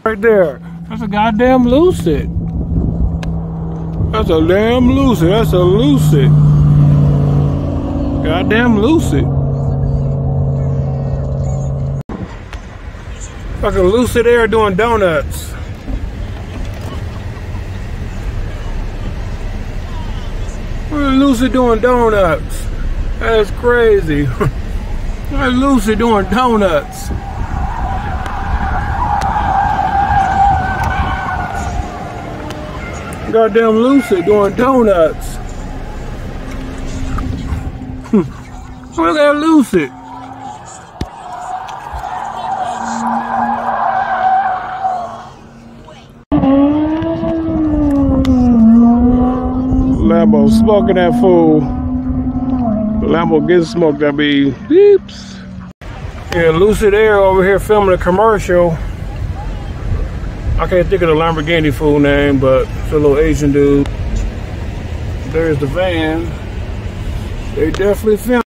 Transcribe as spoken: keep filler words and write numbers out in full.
Right there. That's a goddamn Lucid. That's a damn Lucid. That's a Lucid. Goddamn Lucid. Fucking Lucid Air doing donuts. Lucid doing donuts. That's crazy. Lucid doing donuts. Goddamn Lucid doing donuts. Look at Lucid. Lambo smoking that fool. Lambo getting smoked, that be beeps. Yeah, Lucid Air over here filming a commercial. I can't think of the Lamborghini fool name, but it's a little Asian dude. There's the van. They definitely filmed.